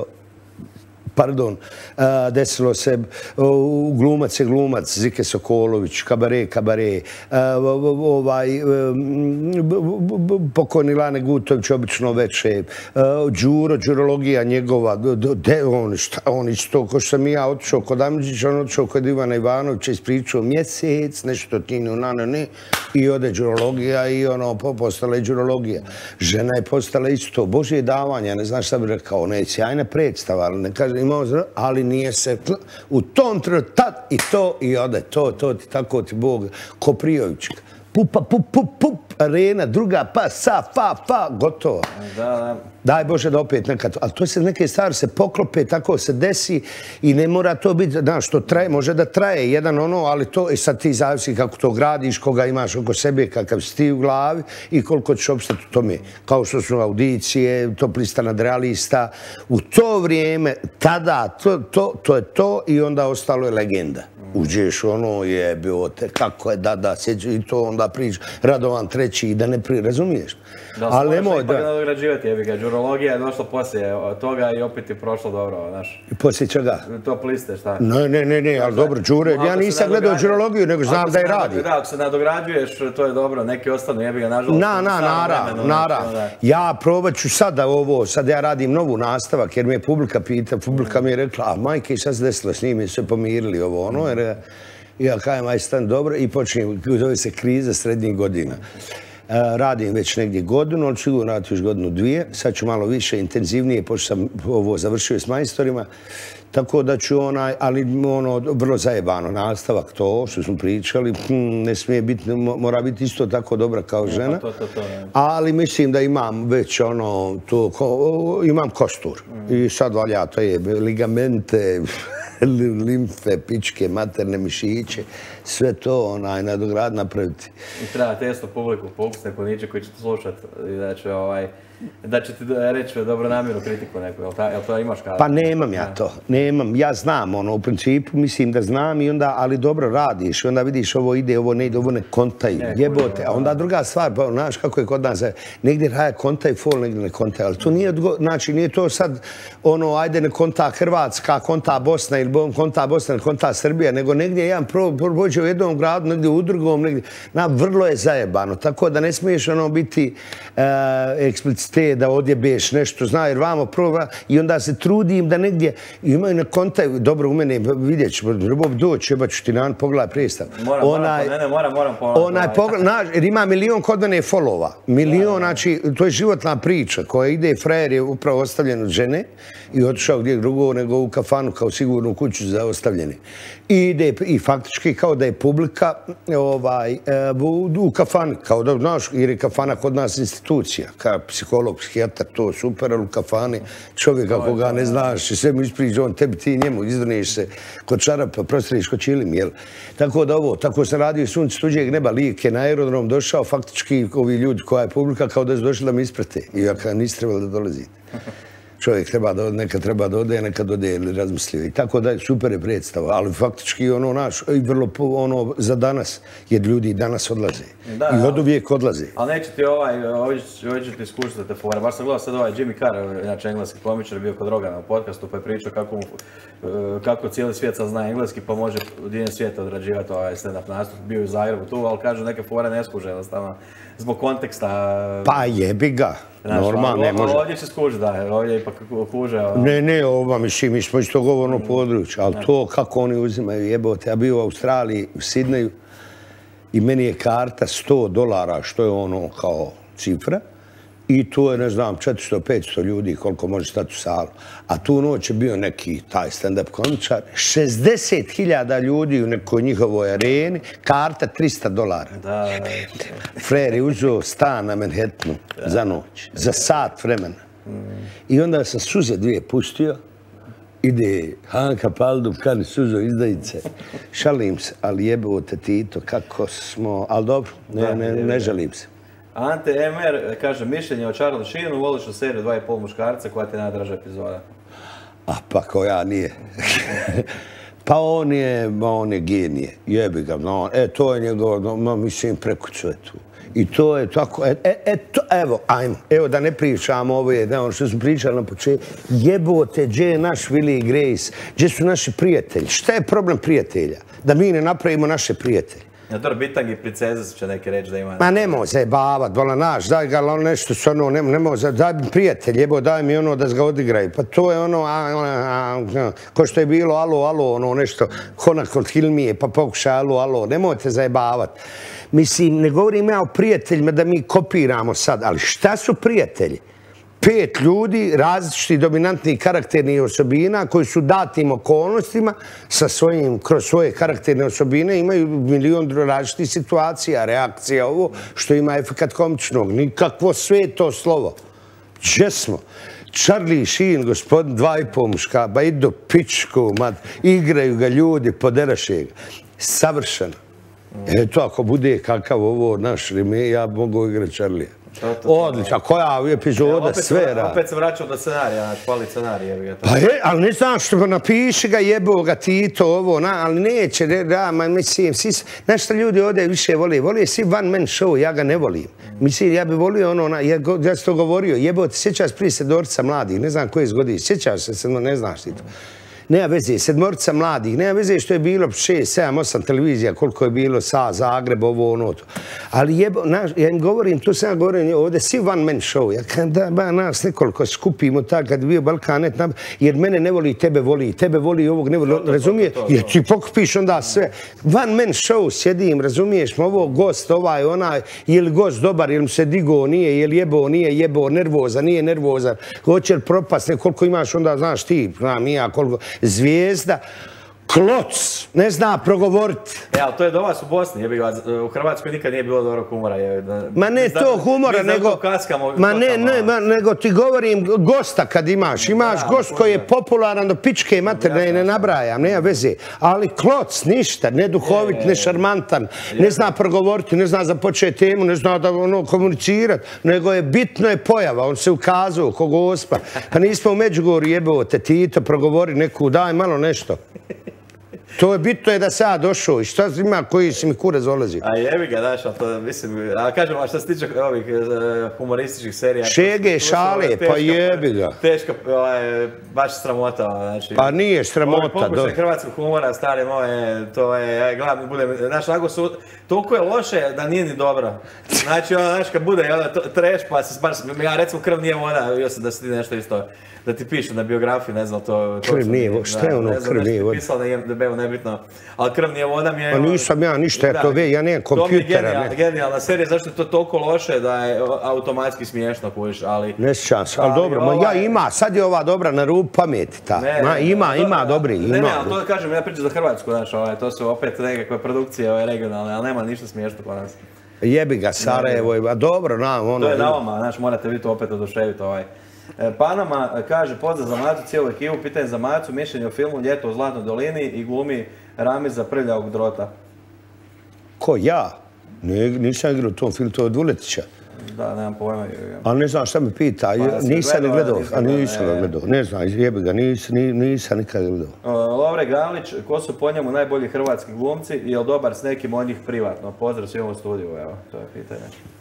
Desilo se Glumac je glumac, Zike Sokolović, Kabare, pokojni Lane Gutović, Obično veče, Đurologija njegova, on isto, ko što sam i ja otišao kod Amidžića, on otišao kod Ivana Ivanovića, ispričao mjesec, nešto i ode Đurologija i postala je Đurologija. Žena je postala isto, Božje davanje, ne znam šta bi rekao, ne, sjajna predstava, ali ne kažem, ali nije se u tom trenutku tad i to i ode, to ti tako ti Bog Koprijovićka. Pupa, pup, arena, druga, pa, sa, fa, gotovo. Daj Bože da opet nekad, ali to se neke stvari se poklope, tako se desi i ne mora to biti, znaš, to traje, može da traje jedan ali to i sad ti zavisi kako to gradiš, koga imaš oko sebe, kakav si ti u glavi i koliko ćeš opstati u tome. Kao što su audicije, top lista nadrealista. U to vrijeme, tada, to je to i onda ostalo je legenda. Uđeš je bilo te, kako je, da, sjeđu i to onda priča, Radovan treći i da ne razumiješ. Da, se možeš ipak nadograđivati, jebi ga, Đurologija je došla poslije toga i opet je prošlo dobro, znaš. I poslije čega? Top liste, šta? Ne, ali dobro, Đure, ja nisam gledao Đurologiju, nego znam da je radi. Da, ako se nadograđuješ, to je dobro, neki ostanu, jebi ga, nažalost. Naravno. Ja probat ću sada ovo, sad ja radim novu nastavak, jer me je publika pita, publika mi je rekla, a majke, šta se desilo s njim, su se pomirili ovo, jer ja kajem, aj stan dobro i počinjem, zove se kriza srednjih godina. Radim već negdje godinu, ali sigurno raditi još godinu dvije. Sad ću malo više, intenzivnije, pošto sam ovo završio s majstorima. Tako da ću ali vrlo zajebano nastavak, to što smo pričali, ne smije biti, mora biti isto tako dobra kao žena. Ali mislim da imam već imam kostur. I sad valja, to je ligamente, limfe, pičke, materne mišiće, sve to nadograd napraviti. I treba testo publiku, pokusne koniće koji će te slušati da će ti reći dobronamjernu kritiku neku, jel to imaš kada? Pa nemam ja to, nemam, ja znam u principu, mislim da znam i onda, ali dobro radiš i onda vidiš ovo ide, ovo ne ide, ovo ne kontaju, jebote, a onda druga stvar, znaš kako je kod nas, negdje raja kontaj fol, negdje ne kontaj, ali to nije, znači nije to sad ajde ne konta Hrvatska, konta Bosna ili konta Bosna ili konta Srbija, nego negdje jedan prođe u jednom gradu, negdje u drugom, negdje, vrlo je zajebano, tako da ne smiješ biti eksplicitno da odjebeš nešto, zna, jer vamo prva i onda se trudim da negdje imaju na kontaju, dobro u mene, vidjet ću, Ljubav doći, jeba ću ti na pogledaj predstav. Moram pogledaj. Jer ima milion kod mene followa. Milion, znači, to je životna priča koja ide, frajer je upravo ostavljen od žene i otišao gdje drugo nego u kafanu kao sigurnu kuću za ostavljene. I faktički kao da je publika u kafani, kao da, znaš, jer je kafana kod nas institucija, kao psiholog, psihijatar, to super, ali u kafani čovjeka koga ne znaš i sve mu ispriđe, on tebi, ti njemu izdrneš se kod čarapa, prostriš kod čilim, jel? Tako da tako sam radio i Sunce tuđeg neba, lik je na aerodrom došao, faktički ovi ljudi koja je publika kao da su došli da mi isprate, iako nisi trebali da dolazite. Čovjek neka treba da ode, neka dode ili razmislio. I tako da je super je predstava, ali faktički i vrlo za danas, jer ljudi danas odlaze. I od uvijek odlaze. Ali neće ti ovdje ću ti iskušati te fore. Baš sam gledao sad Jimmy Carr, inače engleski komičar, bio kod Rogana u podcastu, pa je pričao kako cijeli svijet sad zna engleski, pa može u diljem svijeta odrađivati stand-up nastup. Bio u Zagrebu tu, ali kažu neke fore ne skuže, jednostavno, zbog konteksta. Pa jebi ga. Normalno, ne može. Ovdje će skuži, da, ovdje ipak kuže. Ne, mi smo isto govorno područje, ali to kako oni uzimaju jebote. Ja bio u Australiji, u Sidneju i meni je karta $100, što je kao cifra. I tu je, ne znam, 400-500 ljudi koliko može stati u salu. A tu noć je bio neki taj stand-up komičar. 60.000 ljudi u nekoj njihovoj areni, karta $300. Frer je uzeo stan na Manhattanu za noć, za sat vremena. I onda sam suze dvije pustio. Ide Hanka Paldum, kani suzo izdajice. Šalim se, ali jebote Tito, kako smo... Ali dobro, ne žalim se. Ante MR kaže, mišljenje o Charlie Sheenu, voliš u seriju 2,5 muškarca, koja ti je najdraža epizoda? Pa koja nije. Pa on je genije, jebi ga. To je njegov, mislim, prekućuje tu. I to je tako, evo, ajmo, evo da ne pričamo ovo je, ono što smo pričali na početku, jebote, gdje je naš Willie Grace, gdje su naši prijatelji, šta je problem prijatelja? Da mi ne napravimo naše prijatelje. Ja, dobro, Bitang i Princezas će neki reći da ima... Ma nemoj zajebavat, vola naš, daj ga nešto s ono, nemoj daj mi prijatelj, jebo, daj mi ono da ga odigraju. Pa to je ono, ko što je bilo, alo, ono nešto, konak od Hilmije, pa pokušaj, alo, nemojte zajebavat. Mislim, ne govorim ja o prijateljima da mi kopiramo sad, ali šta su prijatelji? 5 ljudi, različitih dominantnih karakternih osobina koji su datim okolnostima kroz svoje karakterne osobine imaju milion različitih situacija, reakcija, ovo što ima efekat komičnog. Nikakvo sveto slovo. Gdje smo? Charlie Sheen, gospodin 2,5 muška, ba idu pičku, igraju ga ljudi, poderaše ga. Savršeno. Eto, ako bude kakav ovo naš rime, ja mogu igrati Charlie. Odlično, koja epizoda, sve radi. Opet se vraćao do scenarija, hvali scenarije. Pa je, ali ne znam što, napiši ga, jebo ga Tito, ovo, ali neće, mislim, znaš šta ljudi ovdje više vole svi one man show, ja ga ne volim. Mislim, ja bi volio ono, ja sam to govorio, jebo, ti sjećaš prije sedmorica mladih, ne znam koje zgodi, sjećaš se, ne znaš ti to. Nema veze, sedmorica mladih, nema veze što je bilo 6, 7, 8 televizija, koliko je bilo sa Zagreb, ovo, ono to. Ali ja im govorim, tu sam ja govorim, ovdje svi one man show. Ja kažem da nas nekoliko skupimo tako kad je bio Balkanet, jer mene ne voli, tebe voli, ovog ne voli, razumije? Jer ti pokupiš onda sve. One man show sjedim, razumiješ, ovo gost, ovaj, onaj, je li gost dobar, je li mu se digo, nije, je li jebo, nije jebo, nervozan, nije nervozan, hoće li propast, koliko imaš onda, znaš ti, znam i ja, koliko... Zvijezda, kloc, ne zna progovoriti. Ali to je do vas u Bosni, u Hrvatskoj nikad nije bilo dobro humora. Ma ne to humora, nego ti govorim gosta kad imaš. Imaš gost koji je popularan do pičke materne, ne nabrajam, nema veze. Ali kloc, ništa, ne duhovit, ne šarmantan, ne zna progovoriti, ne zna započeti temu, ne zna da komunicirati, nego je bitno je pojava, on se ukazao ko gospa. Pa nismo u Međugorju jebote, Tito, progovori neku, daj malo nešto. To je bitno je da se ja došao i šta ima koji si mi kurac dolazi. A jebi ga, daš, to mislim, a kažem, a što se tiče ovih humorističkih serija... Šege, šale, pa jebi ga. Teška, baš sramota, znači... Pa nije sramota, dobro. Pokušaj hrvatskog humora, stari moje, to je, glavno bude, znaš, onako su, toliko je loše da nije ni dobro. Znači, znaš, kad bude trash, pa se baš, ja recimo Krv nije voda, vidio sam da si ti nešto isto... Da ti pišu na biografiji, ne znam to... Krv nije voda, šta je ono krv nije voda? Pisalo na IMDb-u, nebitno, ali Krv nije voda mi je... Pa nisam ja ništa, ja to ve, ja nemam kompjutera. To mi je genijalna serija, zašto je to toliko loše da je automatski smiješno kojiš, ali... Ne sjećam se, ali dobro, ja ima, sad je ova dobra na rubu pameti ta. Ima dobri, ima. Ne, ali to da kažem, ja pričam za Hrvatsku, znaš, to su opet nekakve produkcije regionalne, ali nema ništa smiješno kod nas. Jebi ga, Sarajevo, a dobro, ono... To je na vama, znaš, morate vi to opet oduševiti Panama kaže pozdrav za Macu, cijelu ekipu, pitanje za Macu, mišljenje o filmu Ljeto u Zlatnoj dolini i glumi Ramiza Prljavog Drota. Ko, ja? Nisam igrao u tom filmu, to je od Vuletića. Da, nemam pojma. Ali ne znam šta me pita, nisam ni gledao, ne znam, jebi ga, nisam nikad gledao. Lovre Gavlić, ko su po njemu najbolji hrvatski glumci i je li dobar s nekim od njih privatno? Pozdrav svima u studiju, evo, to je pitanje.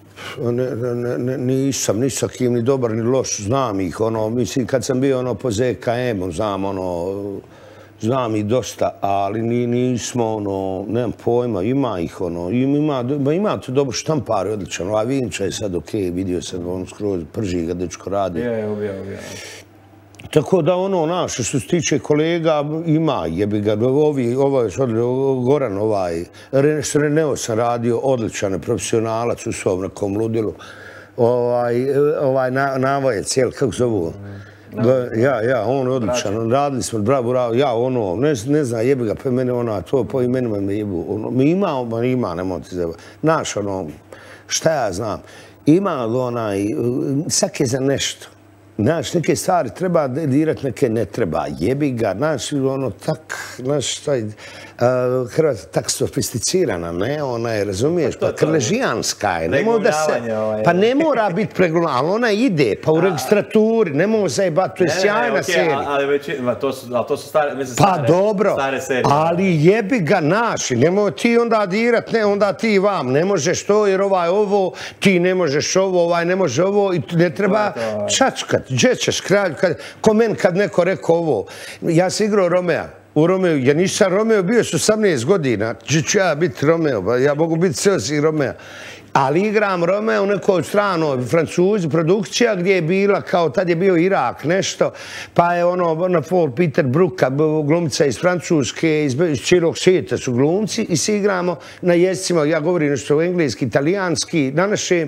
Nisam ni sa kim ni dobar ni loš, znam ih, mislim kad sam bio po ZKM-u, znam ih dosta, ali nismo, nemam pojma, ima ih, ima to dobro štampar, odličan, Vinča je sad okej, vidio sam, skroz prži ga dečko radi. Ubija. Tako da što se tiče kolega, ima, jebi ga, Goran, s Reneo sam radio, odličan profesionalac u svom nekom ludilu. Navojec, jel, kako zovu? On je odličan, radili smo, bravo, ne znam, jebi ga, pa mene to po imenima me jebu. Mi ima, nemoj ti zeba. Znaš, šta ja znam, ima svake za nešto. Znaš, neke stvari treba dirati, neke ne treba. Jebi ga, znaš, Hrvatska tak sofisticirana, ne, ona je, razumiješ, pa krležijanska je. Pa ne mora biti preglumljavanja, ali ona ide, pa u registraturi, ne mogu zajebati, to je sjajna serija. Ali to su stare, mislim, pa dobro, serije. Ali jebi ga, naši, nemoj ti onda dirat, ne, onda ti vam, ne možeš to, jer ovo, ti ne možeš ovo, ne može ovo, i ne treba čačkat, gdje ćeš kralj, ko men kad neko rekao ovo, ja sam igrao Romea. U Romeo, ja nisam Romeo, bio sam 18 godina, ću ja biti Romeo, ja mogu biti sve Romeo. Ali igram Romeo u nekoj stranoj Francuzi, produkcija gdje je bila, kao tad je bio Irak, nešto, pa je na Paul Peter Brooka, glumca iz Francuske, iz cijelog svijeta su glumci i svi igramo na jezicima, ja govorim nešto engleski, italijanski, na našem,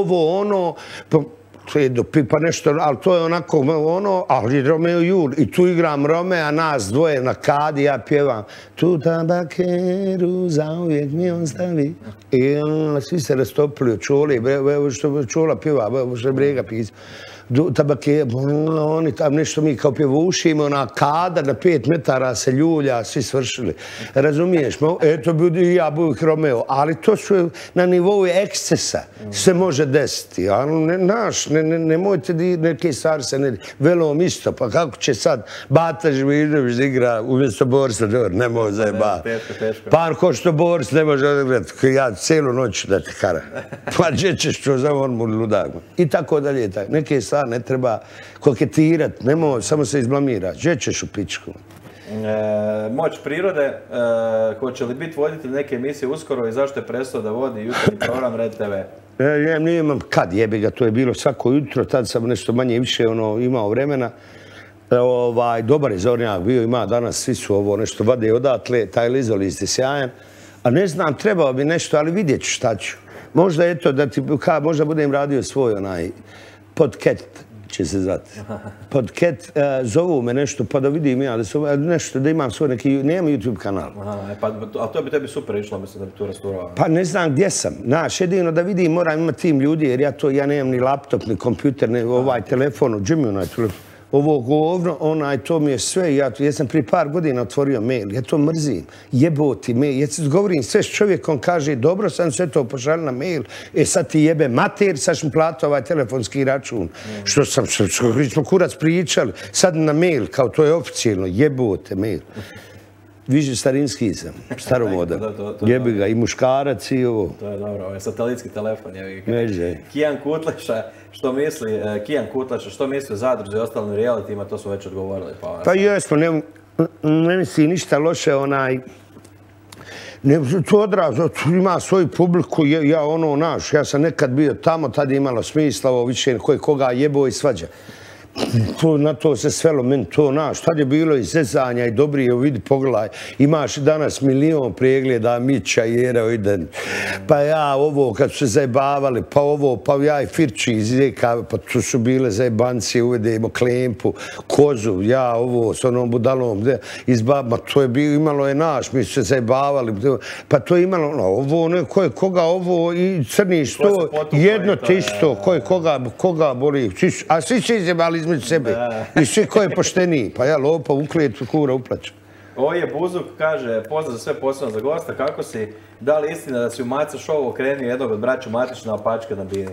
pa nešto, ali to je onako ali Romeo i Jul, i tu igram Romea, nas dvoje na kadi, ja pjevam tu tabakeru zauvijek mi ostavi. I svi se rastopili od Čole, što Čola pjeva, što Brega pisa. Tabake, oni tam nešto mi kao pjevušimo, ona kada na 5 metara se ljulja, svi svršili. Razumiješ? Eto, i ja bih Romeo, ali to su na nivou ekscesa se može desiti. Nemojte neke stvari se ne velom isto, pa kako će sad Bata Žmidović da igra umjesto Borisa Dor, ne može zajebati. Pa ko što Boris ne može odigrati, ja cijelu noć da ti kara. Pa gdje ćeš to za on mu ludak. I tako dalje. Neke stvari ne treba koketirati, nemoj, samo se izblamirati. Gdje ćeš u pičku? Moć prirode, hoće li biti voditelj neke emisije uskoro i zašto je prestao da vodi jutarnji program Red TV? Nemam kad, jebi ga, to je bilo svako jutro, tad sam nešto manje i više imao vremena. Dobar je Zornjak bio, ima danas, svi su ovo nešto vade odatle, taj Lizolist je sjajan. A ne znam, trebao bi nešto, ali vidjet ću šta ću. Možda eto, možda budem radio svoj podcast će se zvati. Podcast, zovu me nešto pa da vidim ja, nešto da imam svoj neki, nemam YouTube kanal. A to bi tebi super išlo, mislim da bi tu rasturao. Pa ne znam gdje sam. Znaš, jedino da vidim, moram imati tim ljudi, jer ja nemam ni laptop, ni kompjuter, ni ovaj telefon, Jimmy onaj telefon. Ovo govno, to mi je sve, ja sam prije par godina otvorio mail, ja to mrzim, jeboti mail, ja govorim sve s čovjekom, kaže, dobro sam sve to pošalio na mail, sad ti jebe mater, sad ću mi platiti ovaj telefonski račun, što smo kurac pričali, sad na mail, kao to je oficijalno, jebote mail. Više starinski sam, staromodan. Jebi ga, i muškarac i ovo. To je dobro, ovo je satelitski telefon. Kijan Kutleša, što misli o Zadruzi i ostalim realitima, to su već odgovorili. Pa jesmo, ne misli ništa loše, to odrazno, ima svoju publiku, ja sam nekad bio tamo, tad je imalo smisla, ovo više koga jebo i svađa. Na to se svelo, meni to naš, tad je bilo i zezanja i dobri, evo vidi, pogledaj, imaš danas 1.000.000 pregleda, Mića, Jera, Iden, pa ja ovo, kad su se zajebavali, pa ovo, pa ja i Firči iz Rijeka, pa tu su bile zajebancije, uvedemo Klempu, Kozu, ja ovo, s onom budalom, izbavima, to je bilo, imalo je naš, mi su se zajebavali, pa to je imalo, ovo, ko je koga ovo i crniš to, jedno te isto, ko je koga boli, a svi će izjebali između sebe. I svi ko je pošteniji. Pa ja lopa uklijetu kura uplaću. Oje Buzuk kaže, pozdrav za sve, posebno za gosta, kako si, da li istina da si u Maca Show okrenio jednog od braća Matić na Apačka na Bini?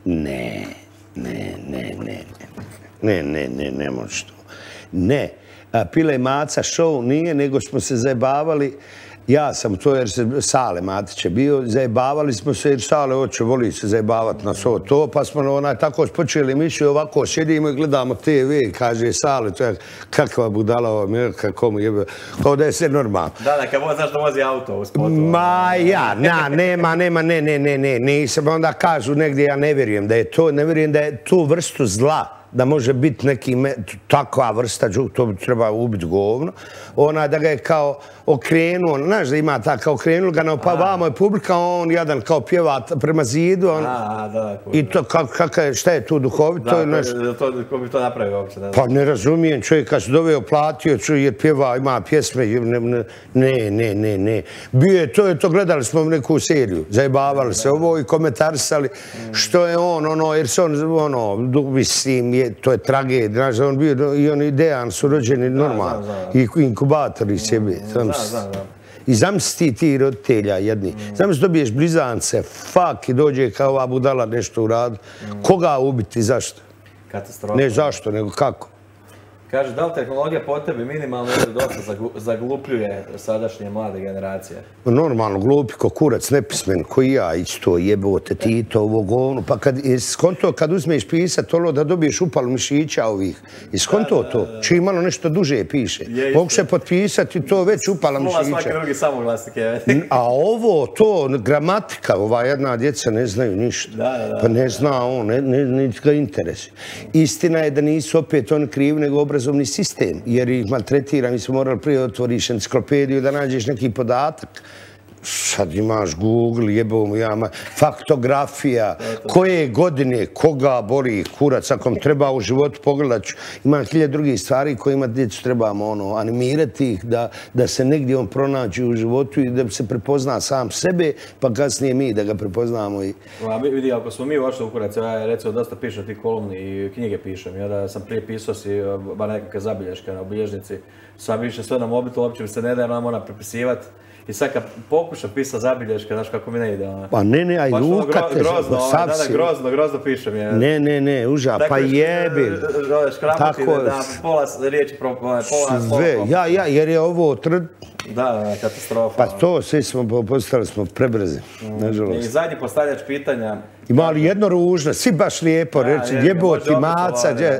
Ne možeš to. Ne. Pile Maca Show nije, nego smo se zajebavali. Ja sam to jer se Sale Matić je bio, zajebavali smo se jer Sale oče voli se zajebavati na svo to, pa smo tako počeli emisiju, ovako sjedimo i gledamo TV, kaže Sale, to je kakva budala ova, kako mu jebe, kao da je sve normalno. Da, kad znaš da vozi auto u spotu. Nema, nisam, onda kažu negdje, ja ne vjerujem da je to, ne vjerujem da je tu vrstu zla, da može biti neki takva vrsta, to treba ubiti govno, da ga je kao okrenuo, znaš da ima ta, kao okrenuo ga na pa vamo je publika, on jadan kao pjeva prema zidu. I to, šta je tu duhovito? Ko bi to napravio uopće? Pa ne razumijem, čovjek kad se doveo, platio, jer pjeva, ima pjesme, ne. Bio je to, gledali smo neku seriju, zajebavali se ovo i komentarisali što je on, jer se on, mislim, to je tragedija, znaš, on bio, i on i Dejan su rođeni normalno, i inkubatori sebe. I zamisli ti roditelja jedni. Zamisli dobiješ blizance, i dođe kao ova budala nešto u radu. Koga ubiti, zašto? Katastrofa. Ne zašto, nego kako. Kaže, da li tehnologija po tebi minimalno ili dosta zaglupljuje sadašnje mlade generacije? Normalno, glupi ko kurac, nepismen, ko i ja, isto jebote, Tito, ovog ono. Pa kad uzmeš pisat ono da dobiješ upalu mišića ovih, iskonto to, čiji malo nešto duže piše. Mogu se potpisati to već upala mišića. Smula svaki drugi samoglasnike. A ovo, to, gramatika, ova jedna djeca ne znaju ništa. Pa ne zna on, niti ga interesi. Istina je da nisu opet oni krivi, nego obrazovni sistem, jer ih maltretira. Mi smo morali prije otvoriš enciklopediju da nađeš neki podatak. Sad imaš Google, jebom jama, faktografija, koje godine, koga boli kurac, ako vam treba u životu pogledat ću. Ima 1000 drugih stvari kojima djecu trebamo animirati ih, da se negdje on pronađe u životu i da se prepozna sam sebe, pa kasnije mi da ga prepoznamo. Vidi, ako smo mi ušli u kurac, ja recimo dosta pišem ti kolumni i knjige pišem, ja da sam prije pisao si bar nekakve zabilješke na obilježnici, sad više sve na mobitel, uopće mi se ne daje, mora prepisivati. I sad kad pokušam pisati zabilješke, znaš kako mi ne ide. Pa ne, aj lukate. Grozno pišem. Ne, uža, pa jebi. Škrapati da pola riječi, pola sve, jer je ovo Da, katastrofa. Pa to, svi smo postali smo prebrzi, nažalost. I zadnji postavljač pitanja. Ima li jedno ružno, svi baš lijepo reći, jeboti maca, gdje...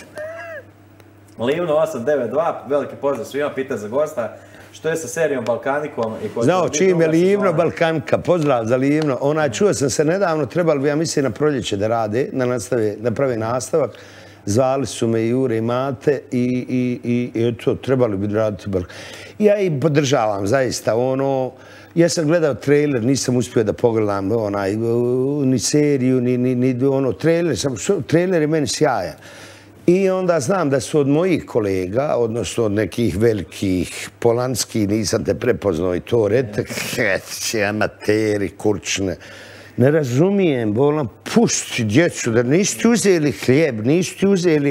Livno 892, veliki pozdrav svima, pita za gosta. Što je sa serijom Balkanikom? Znao, čim je Livno Balkanika, pozdrav za Livno. Čuo sam se nedavno, trebali bi, ja mislim, na proljeće da rade, da prave nastavak. Zvali su me i Jure i Mate i eto, trebali bi raditi Balkanika. Ja i podržavam, zaista, ja sam gledao trailer, nisam uspio da pogledam ni seriju, ni trailer je meni sjajan. I onda znam da su od mojih kolega, odnosno od nekih velikih Polanski, nisam te prepoznao i to, amateri, kurčne. Ne razumijem, volim, pusti djecu, da nisu uzeli hljeb, nisu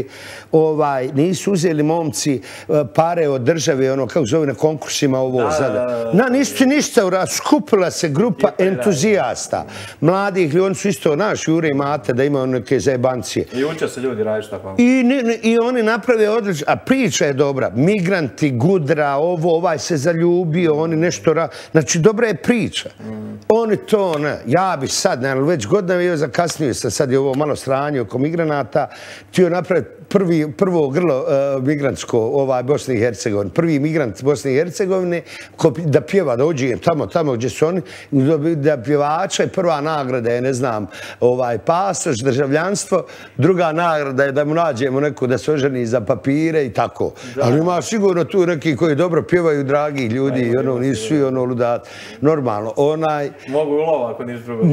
uzeli momci pare od države, kako zove na konkursima ovo sada. Nisu ništa, skupila se grupa entuzijasta, mladih, oni su isto, naš Jure i Mate, da imaju neke zajebancije. I uče se ljudi raditi tako. I oni naprave odlično, a priča je dobra, migranti, Gudra, ovaj se zaljubio, oni nešto rade, znači dobra je priča. Oni to, ja bi sad, već godinama zakasnio sam, sad je ovo malo sranje oko migranata, htio napraviti prvo grlo migrantsko Bosne i Hercegovine, prvi migrant Bosne i Hercegovine, da pjeva, da uđe tamo gdje su oni, da pjevača je prva nagrada je, ne znam, pasoš, državljanstvo, druga nagrada je da mu nađemo neku da se oženi za papire i tako. Ali ima sigurno tu neki koji dobro pjevaju, dragi ljudi, i nisu svi ludati. Normalno, mogu u lovu ako niš drugo.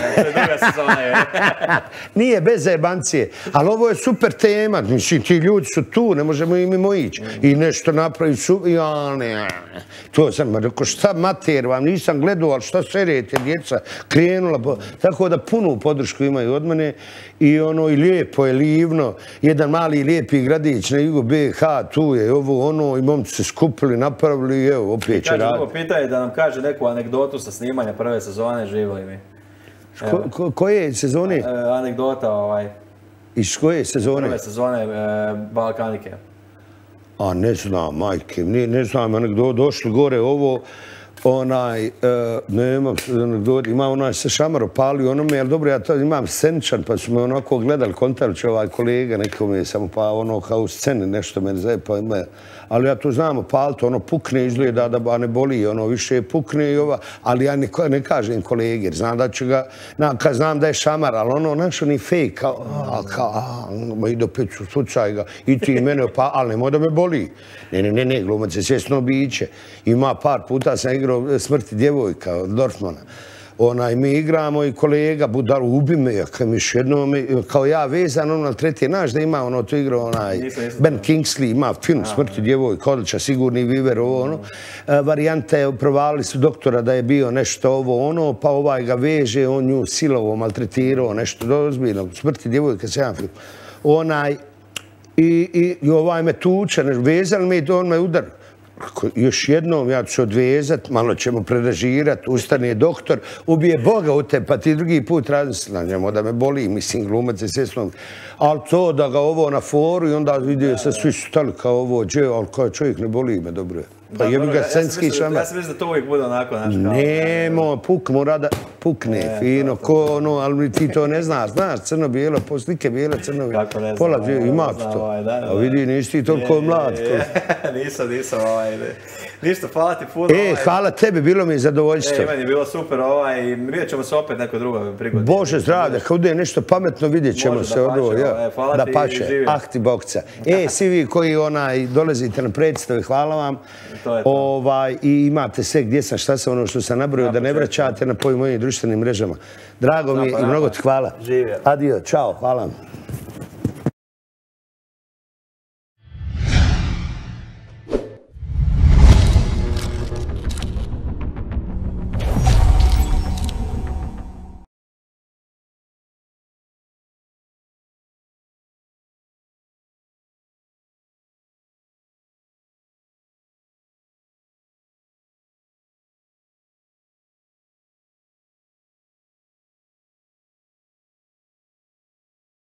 Nije bez zajebancije, ali ovo je super tema. Mislim, ti ljudi su tu, ne možemo i mimo ići. I nešto napraviti su... To sam rekao, šta mater vam, nisam gledao, ali šta serete, djeca krenula. Tako da punu podršku imaju od mene. I lijepo je, Livno, jedan mali lijepi gradić na jugu BiH, tu je ovo, i momci se skupili, napravili i evo, opet će raditi. Kaže, drugo pitanje da nam kaže neku anegdotu sa snimanja prve sezone, živjeli mi. Koje sezone? Anegdota, Iz koje sezone? Prve sezone Balkanike. A ne znam, majke, ne znam anegdotu, došli gore ovo, nema anegdotu, ima se šamar opalio onome, ali dobro, ja to imam sceničan, pa su me onako gledali, kontali će kolega, nekome samo pa kao u sceni nešto me zaje, pa ima, ali ja to znam opaliti, ono pukne izgleda da ne boli, ono više pukne i ova, ali ja ne kažem kolegi, jer znam da ću ga, kad znam da je šamar, ali ono, znaš, oni fake, kao, i do peću slučaj ga, i ti mene, ali nemoj da me boli. Ne, glumac je svjesno biće. Ima par puta sam igrao Smrti djevojka od Dorfmana. Mi igramo i kolega, budal, ubi me, još jednom, kao ja vezan, ono, treti, znaš da ima, ono, to igrao, Ben Kingsley, ima film Smrti djevojka, odličan, Sigurni Viver, ovo, varijante, provalili su doktora da je bio nešto ovo, ono, pa ovaj ga veže, on nju silovo, maltretirao, nešto dozbiljno, Smrti djevojka, se jedan film. I ovaj me tuče, vezali me i on me udar. Još jednom ja ću se odvezat, malo ćemo prerežirat, ustane doktor, ubije Boga u te, pa ti drugi put razmislim, njemo da me boli, mislim, glumac je svjesno. Ali to da ga ovo na foru i onda vidio se svi stali kao ovo, ali kao čovjek ne boli me, dobro je. Pa jebi ga scenski šamar. Ja sam mislim da to uvijek bude onako, znaš kao... Nemo, mora da pukne, fino, ko ono, ali ti to ne znaš, crno-bijelo, slike bijele, crno-bijelo. Kako ne znam. Pola, ima to. A vidi, nisi ti toliko mlad. Nisam, ništa, hvala ti puno. Hvala tebi, bilo mi je zadovoljstvo. Meni je bilo super i vidjet ćemo se opet neko drugo prigodi. Bože zdravlja, kad bude nešto pametno, vidjet ćemo se ovo. Da pače, ahti bokca. Svi vi koji dolazite na predstave, hvala vam. I imate sve gdje sam, šta sam, ono što sam nabrojio, da ne vraćate na mojim društvenim mrežama. Drago mi je i mnogo ti hvala. Živio. Adio, čao, hvala vam.